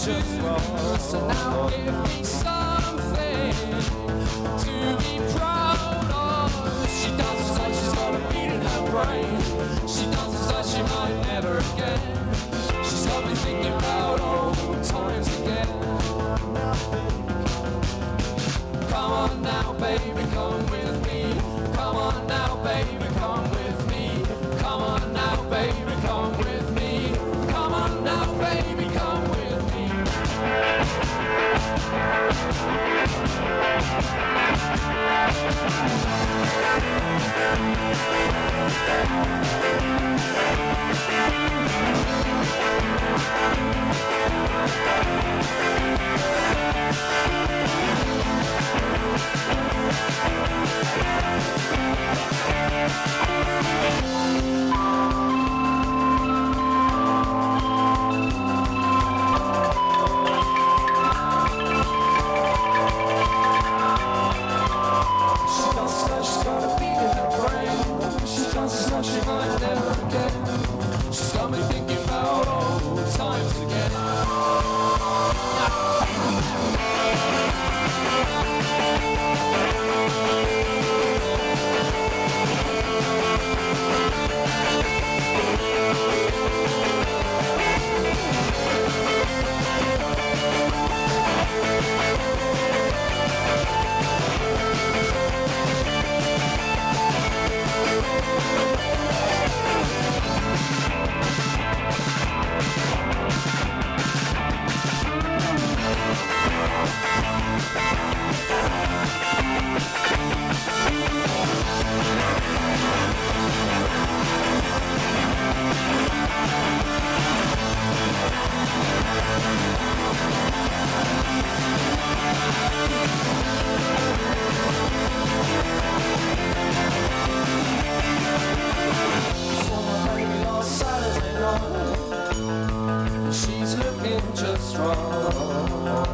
just wrong. So now give me something to be proud of. She dances like she's got a beat in her brain. She dances like she might never again. She's got me thinking about old times again. Come on now, baby, come with me. Come on now, baby, come with me. Come on now, baby, come with me. Come on now, baby, come with me. She might never again. She's got me thinking about old times again. She's looking just wrong.